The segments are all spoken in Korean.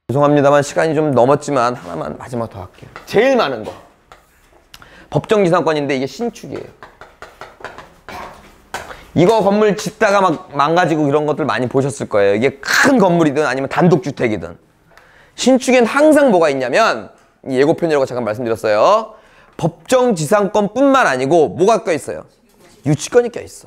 죄송합니다만 시간이 좀 넘었지만 하나만 마지막 더 할게요. 제일 많은 거 법정지상권인데 이게 신축이에요. 이거 건물 짓다가 막 망가지고 이런 것들 많이 보셨을 거예요. 이게 큰 건물이든 아니면 단독주택이든. 신축엔 항상 뭐가 있냐면 예고편이라고 잠깐 말씀드렸어요. 법정지상권뿐만 아니고 뭐가 껴있어요? 유치권이 껴있어.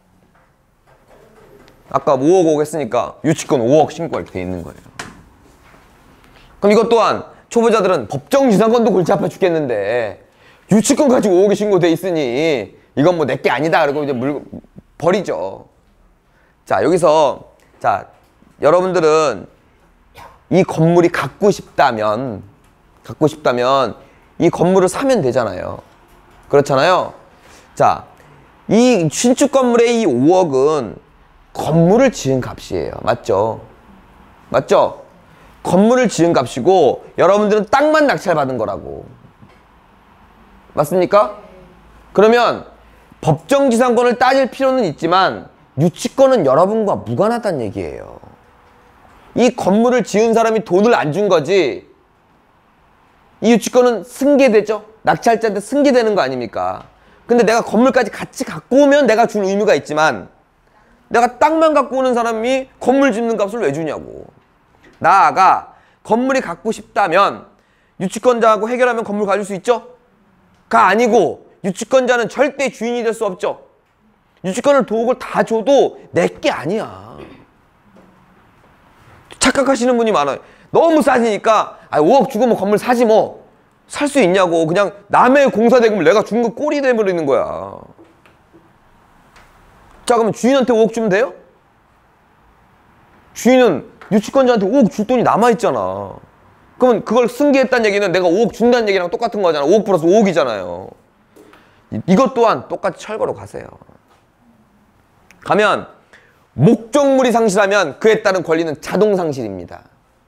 아까 5억 5억 했으니까 유치권 5억 신고할 때 있는 거예요. 그럼 이것 또한 초보자들은 법정지상권도 골치 아파 죽겠는데 유치권 가지고 5억이 신고돼 있으니 이건 뭐 내게 아니다 그러고 이제 버리죠. 자, 여기서 자, 여러분들은 이 건물이 갖고 싶다면 이 건물을 사면 되잖아요. 그렇잖아요. 자, 이 신축 건물의 이 5억은 건물을 지은 값이에요. 맞죠? 맞죠? 건물을 지은 값이고 여러분들은 땅만 낙찰받은 거라고. 맞습니까? 그러면 법정지상권을 따질 필요는 있지만 유치권은 여러분과 무관하다는 얘기예요. 이 건물을 지은 사람이 돈을 안 준 거지 이 유치권은 승계되죠? 낙찰자한테 승계되는 거 아닙니까? 근데 내가 건물까지 같이 갖고 오면 내가 줄 의무가 있지만 내가 땅만 갖고 오는 사람이 건물 짓는 값을 왜 주냐고. 나아가 건물이 갖고 싶다면 유치권자하고 해결하면 건물 가질 수 있죠? 가 아니고 유치권자는 절대 주인이 될 수 없죠. 유치권을 도옥을 다 줘도 내게 아니야. 착각하시는 분이 많아요. 너무 싸지니까 5억 주고 뭐 건물 사지 뭐. 살 수 있냐고. 그냥 남의 공사대금을 내가 준 거 꼴이 돼버리는 거야. 자, 그러면 주인한테 5억 주면 돼요? 주인은 유치권자한테 5억 줄 돈이 남아있잖아. 그러면 그걸 승계했다는 얘기는 내가 5억 준다는 얘기랑 똑같은 거잖아. 5억 플러스 5억이잖아요. 이것 또한 똑같이 철거로 가세요. 가면 목적물이 상실하면 그에 따른 권리는 자동 상실입니다.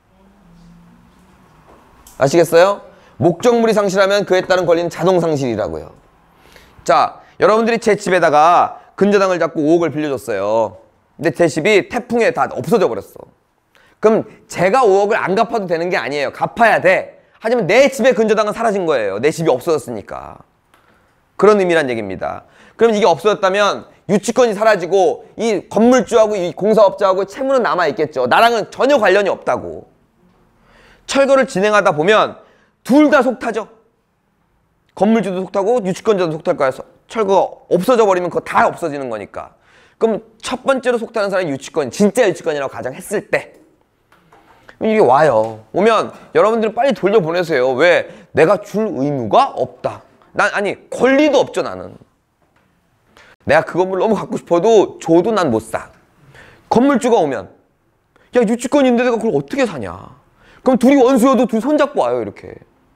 아시겠어요? 목적물이 상실하면 그에 따른 권리는 자동 상실이라고요. 자, 여러분들이 제 집에다가 근저당을 잡고 5억을 빌려줬어요. 근데 제 집이 태풍에 다 없어져 버렸어. 그럼 제가 5억을 안 갚아도 되는 게 아니에요. 갚아야 돼. 하지만 내 집의 근저당은 사라진 거예요. 내 집이 없어졌으니까. 그런 의미란 얘기입니다. 그럼 이게 없어졌다면 유치권이 사라지고 이 건물주하고 이 공사업자하고 채무는 남아있겠죠. 나랑은 전혀 관련이 없다고. 철거를 진행하다 보면 둘 다 속타죠. 건물주도 속타고 유치권자도 속탈 거야. 철거가 없어져 버리면 그거 다 없어지는 거니까. 그럼 첫 번째로 속타는 사람이 유치권, 진짜 유치권이라고 가장 했을 때 이게 와요. 오면 여러분들은 빨리 돌려보내세요. 왜? 내가 줄 의무가 없다. 아니 권리도 없죠. 나는 내가 그 건물 너무 갖고 싶어도 줘도 난 못 사. 건물주가 오면 야, 유치권인데 내가 그걸 어떻게 사냐. 그럼 둘이 원수여도 둘 손잡고 와요. 이렇게.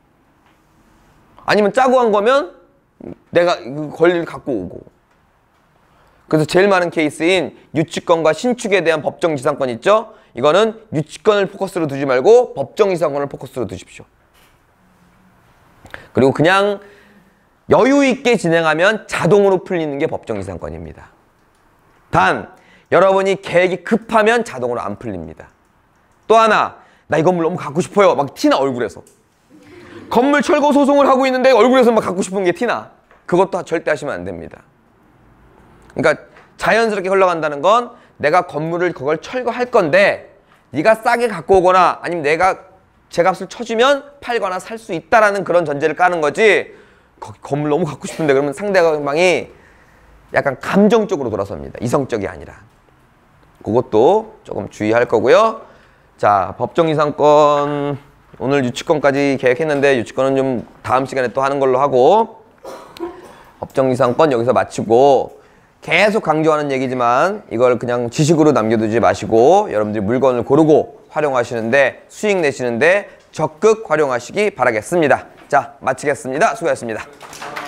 아니면 짜고 한 거면 내가 그 권리를 갖고 오고. 그래서 제일 많은 케이스인 유치권과 신축에 대한 법정지상권 있죠? 이거는 유치권을 포커스로 두지 말고 법정지상권을 포커스로 두십시오. 그리고 그냥 여유 있게 진행하면 자동으로 풀리는 게 법정지상권입니다. 단 여러분이 계획이 급하면 자동으로 안 풀립니다. 또 하나, 나 이 건물 너무 갖고 싶어요. 막 티나 얼굴에서. 건물 철거 소송을 하고 있는데 얼굴에서 막 갖고 싶은 게 티나. 그것도 절대 하시면 안 됩니다. 그러니까 자연스럽게 흘러간다는 건 내가 건물을 그걸 철거할 건데 네가 싸게 갖고 오거나 아니면 내가 제값을 쳐주면 팔거나 살 수 있다라는 그런 전제를 까는 거지. 건물 너무 갖고 싶은데 그러면 상대방이 약간 감정적으로 돌아섭니다. 이성적이 아니라. 그것도 조금 주의할 거고요. 자, 법정지상권 오늘 유치권까지 계획했는데 유치권은 좀 다음 시간에 또 하는 걸로 하고 법정지상권 여기서 마치고 계속 강조하는 얘기지만 이걸 그냥 지식으로 남겨두지 마시고 여러분들이 물건을 고르고 활용하시는데 수익 내시는데 적극 활용하시기 바라겠습니다. 자, 마치겠습니다. 수고하셨습니다.